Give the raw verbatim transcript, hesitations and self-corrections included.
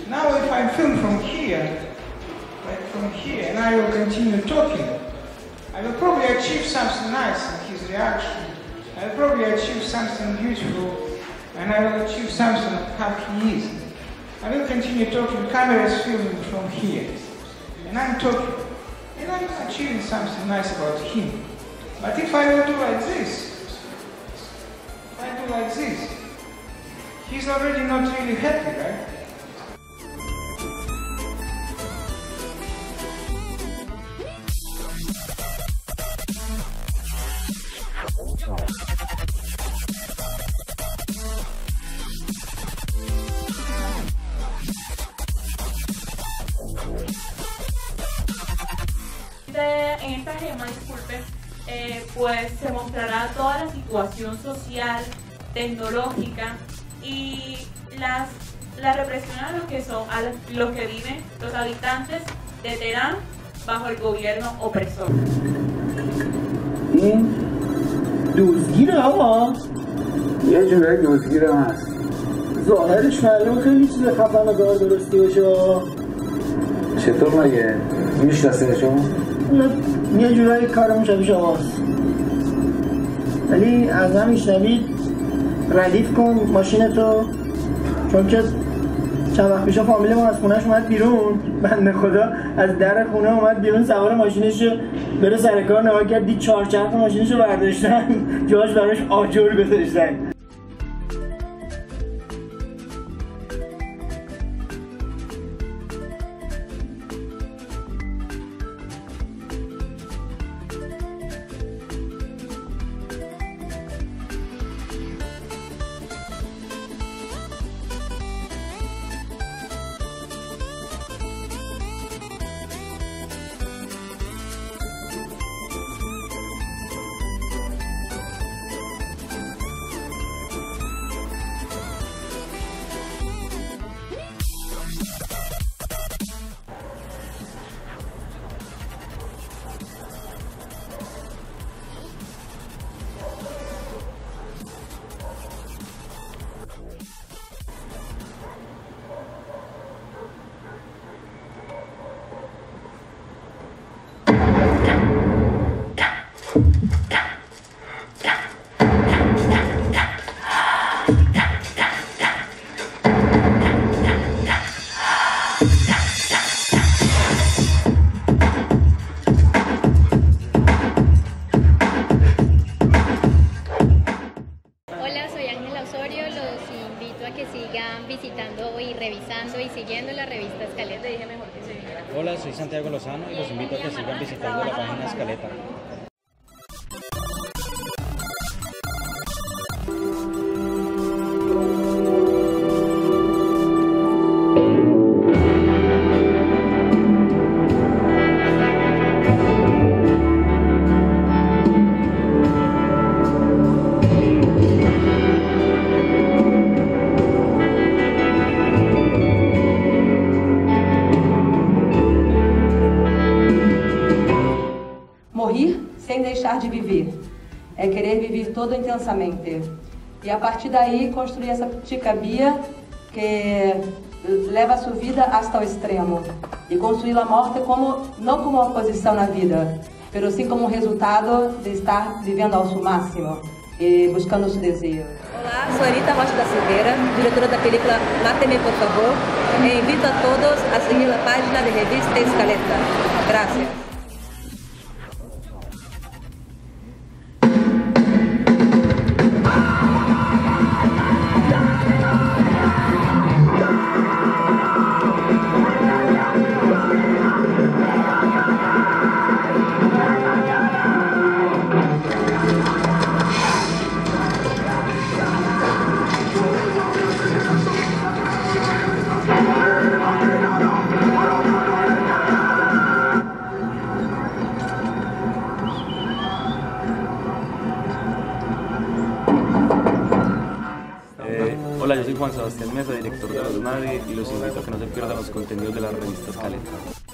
Now if I film from here, like from here, and I will continue talking, I will probably achieve something nice in his reaction. I will probably achieve something beautiful, and I will achieve something of how he is. I will continue talking, camera is filming from here, and I'm talking, and I'm achieving something nice about him. But if I will do like this, if I do like this, he's already not really happy, right? En esta gema, disculpe, eh, pues se mostrará toda la situación social, tecnológica y las, la represión a los que son, a los que viven los habitantes de Teherán bajo el gobierno opresor. این دزدگیره آقا؟ یه جورایی دزدگیر هم هست. ظاهرش معلوم خیلی چیز خفن و کار درستی باشه. چطور مگه؟ میشناسه شما؟ یه جورایی کارمون شبیه شماست. ولی از هم میشنوید ردیف کن ماشینتو، چون که چند وقت پیشا فامیل ما از خونهش اومد بیرون، بنده خدا از در خونه اومد بیرون سوار ماشینشو بره سر کار، نگاه کرد دید چهارچرخ ماشینشو برداشتن جاش براش آجر گذاشتن. Que sigan visitando y revisando y siguiendo la revista Escaleta. Hola, soy Santiago Lozano y los invito a que sigan visitando la página Escaleta. Morrer sem deixar de viver, é querer viver todo intensamente. E a partir daí construir essa picabia que leva a sua vida hasta o extremo. E construir a morte como, não como uma posição na vida, mas sim como um resultado de estar vivendo ao seu máximo e buscando o seu desejo. Olá, sou Anita Rocha da Silveira, diretora da película Máteme, por favor. E invito a todos a seguir a página de revista Escaleta. Gracias. Hola, yo soy Juan Sebastián Mesa, director de Los Nadie, y los invito a que no se pierdan los contenidos de la revista Escaleta.